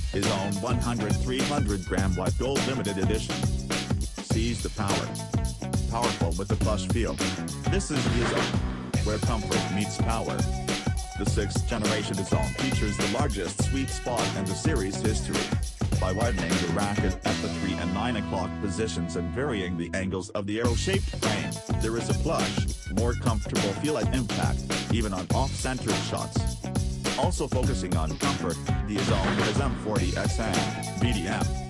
EZONE 100 300-gram white gold limited edition. Seize the power. Powerful with a plush feel. This is the EZONE, where comfort meets power. The 6th generation EZONE features the largest sweet spot in the series history. By widening the racket at the 3 and 9 o'clock positions and varying the angles of the arrow-shaped frame, there is a plush, more comfortable feel at impact, even on off-centered shots. Also focusing on comfort, the EZONE has M40 XM, BDM,